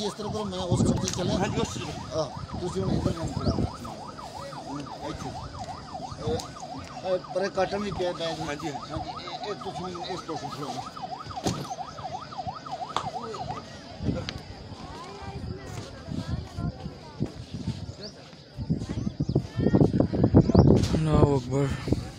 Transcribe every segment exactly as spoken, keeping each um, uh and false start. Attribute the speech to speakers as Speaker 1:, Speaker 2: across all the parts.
Speaker 1: इस तरह करो मैं उस खड़े चले हाँ जी उस हाँ तुसी उन इधर नहीं खड़ा इथे पर काटन भी पे बैग हाँ जी हाँ जी ये तुसी इस पासे खड़ो
Speaker 2: Allahu Akbar.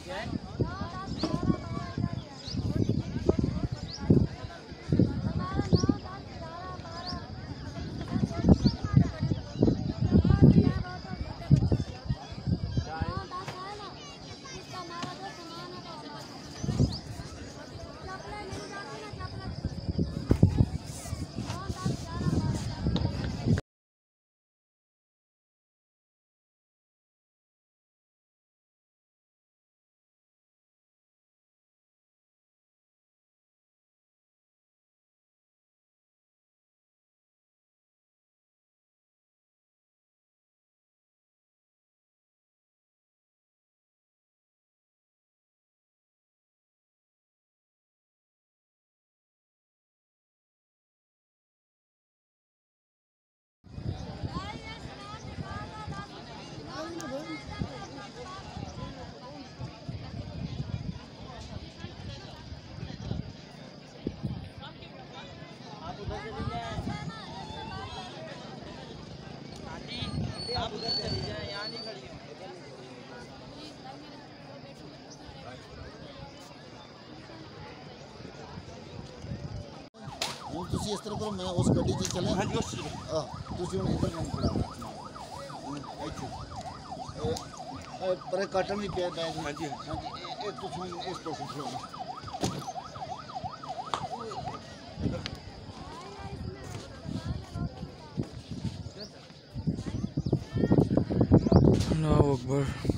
Speaker 3: आप उधर चली जाए, यहाँ नहीं खड़ी
Speaker 1: हूँ तुसी इस तरह करो मैं उस गड्डी च चले हाँ जी उस हाँ तुसी उन इधर नहीं खड़ा इथे पर काटन भी पे बैग हाँ जी हाँ जी ये तुसी इस पासे खड़ो
Speaker 2: Allahu Akbar.